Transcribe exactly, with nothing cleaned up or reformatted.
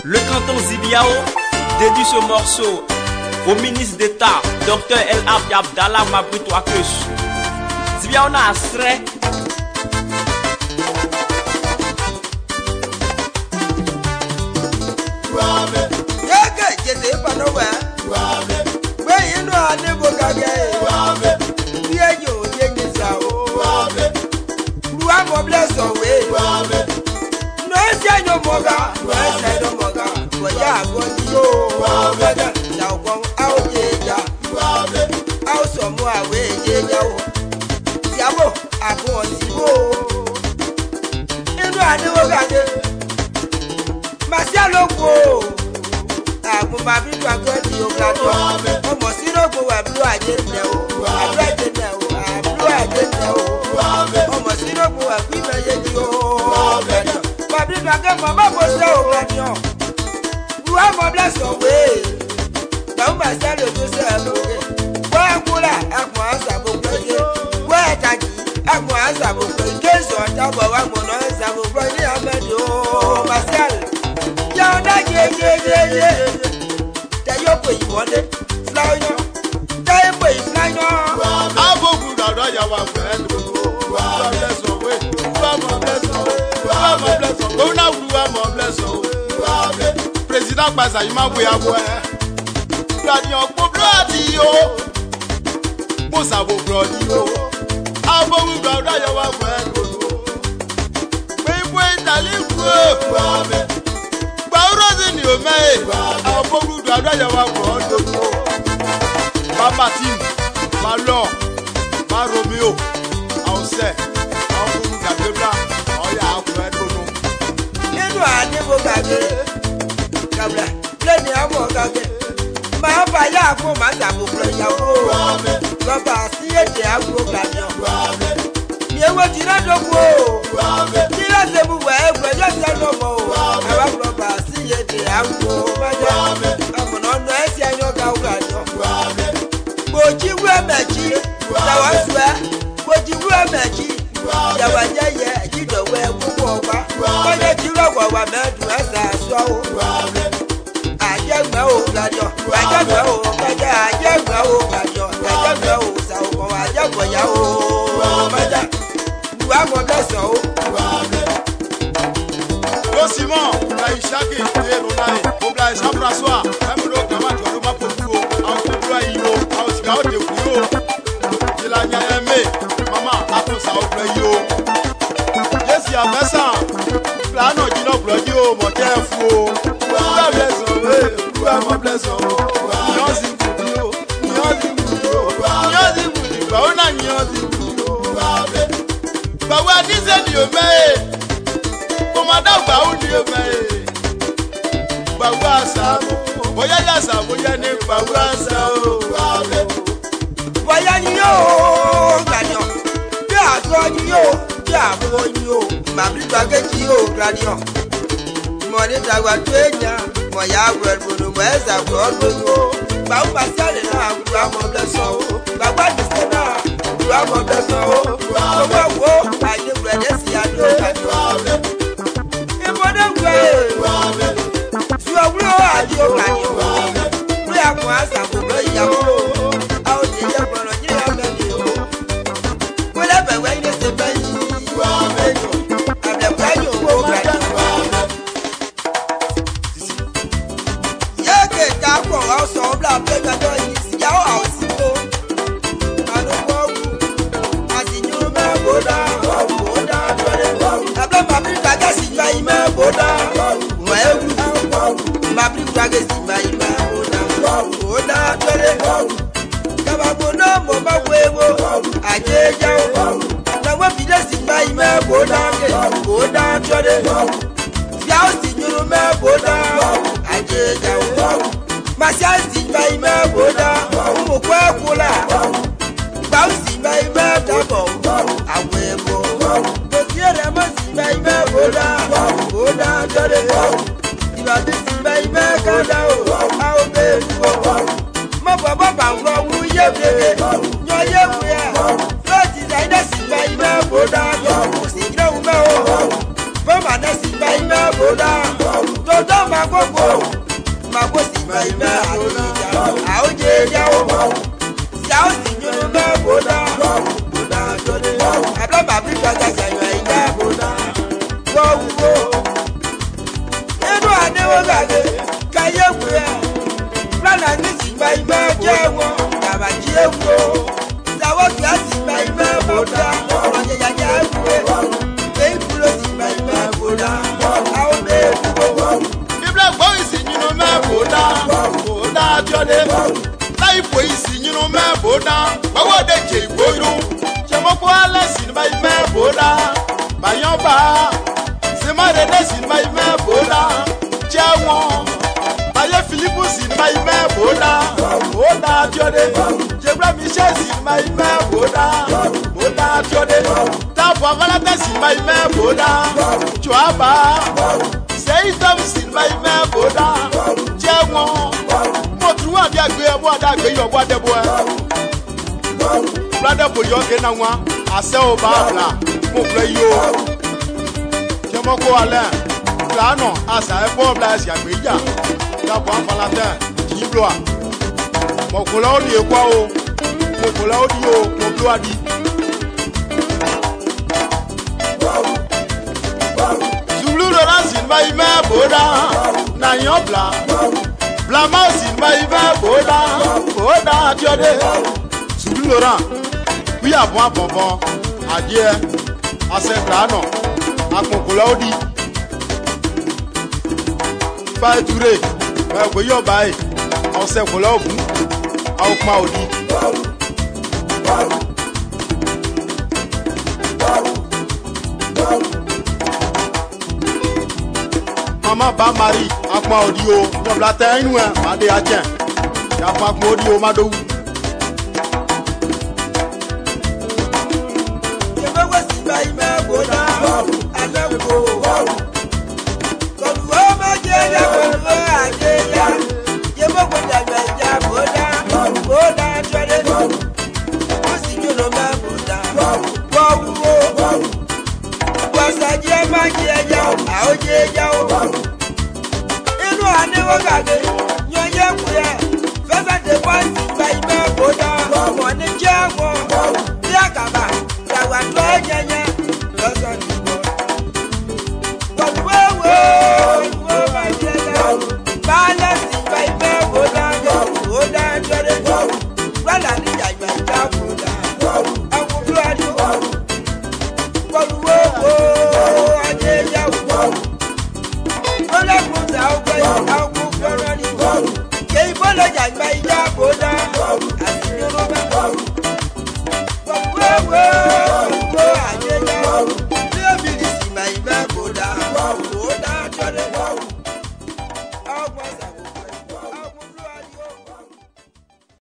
Le canton Zibiao dédie ce morceau au ministre d'État, docteur El Abdi Abdallah Mabrito Akesh. Zibiao na asre. Bless away. No, I no moga, no, I no moga. For ya, go to now go out, yeah, out some more away, yeah. Yabo, I go on you. And I never got it. Marcelo go. I put my big one to your platform. Almost zero go, I blew I didn't know. I read it now, I blew I didn't know. Almost zero go, I quit my yet. Mama was so radio. You are my blessed away. Now, my son, you say, where could I have my answer? Where Taki, have my answer? Case on top of one more answer. I met you, myself. Young, yeah, yeah, yeah, yeah. Tell you what you wanted. Fly on. Tell you what you fly on. I will go down your friend. Bless away. Bless away. Oh, now we are more blessed. President Baza, you might be aware. Radio Pobladio Mosavo Brodio. How about we go down your friend? We wait a little. Bauras in your May. How about we go down your friend? Mama Tim, my law, my Romeo. I'll say, I'll go to the black. I never got it. Cabra, plenty of more got it. My fire for my double play. Papa, see it, I will grab you. You want to not go. You are the way, but just no more. I will Papa, see it, I will go. I'm not nice, I know how to go. But you were magic. I swear, but you were magic. Yeah, you know where we walk. Why you know what I meant to us? I don't know, I don't know, I don't know, I don't know, so I don't know, madame. You are more than so. Oh, Simon, I shall get there, Obla, Jean-François, I'm not going to do my pool. I'll do you, I'll scout you. Till I am me. Mama, I don't sound play you. Yes, you are messing. Plan or you know, blood you, more careful. God bless you, you are my blessing. Nothing to you, nothing to you, nothing to you, but not nothing to you. But what is it you made? Come on, about you made. But what's up? Boy, yes, I will your name, but what's up? Why are you? Yo, yeah, boy, you, Mammy Baggy, you, Radio. Money that was doing, my yard, where's I will go. Baba said it now, Grandma bless you. Baba is the now, Grandma bless you. I never read this, I know. In what way, you are real, you we are going to play your out there, but you have many. Whatever way is the best. Go down, my man, how did you? South in your Boda, Boda, I got my big brothers and my Boda. Go, go. You know, I never got it. Can you wear? Plan and missing my man, Jago, Yamajigo. That was last in my man, Boda, painful in my man, Boda. How may you go? The black boys in your man, Boda, Boda, Johnny. Life is in you know, my Boda. But what they take for you? Chamoqualas in my man, Boda. My young bar. Semaredes in my man, Boda. Chawon. Maya Philippus in my man, Boda. Boda, Jode. Jebra Michels in my man, Boda. Boda, Jode. Tapa Valatas in my man, Boda. Chuaba. Say something in my man, Boda. Chawon. What do you agree? What do you what the boy? Brother, put your can one. I sell Babla. Who play you? Jamoko Alain. Plano, as I have four blast Yamija. That one Valatin. Gibloa. Mokolodi, Quao. Mokolaudio, Mobluadi. Zulu Rolas in my man, Boda. Nayobla. La mouse in my van, Boda, Boda, Jode. Sous Laurent, oui, à point bonbon, adieu, à Saint-Plano, à Concolaudi. Pas touré, mais vous y avez, on s'est collé au bout, à Okmaudi. Maman ba Marie, akma audio, yo blata inwe, made achen. Ya pa akma audio mado. Yebe wesi ba ime boda, alemko. Kodu o ma je ya kodu aje ya. Yebe boda ya boda, boda twede. Wesi nyono ma boda. Wo wo. Wasa je ma je ya, aoje ya o. I never got it. You're young, first at the one by my Boda, one in Jamo, Yakaba, that one like Yanya, that's on the board. But whoa, whoa, my dear, balance in my Boda, Boda, Jordan, run and I my Boda, I will blood you. But whoa, I dare you. I'll go, I'll go for running. Gay Bola, my Boda, as you know, whoa, whoa, whoa, I did not. You'll be my Boda, Boda,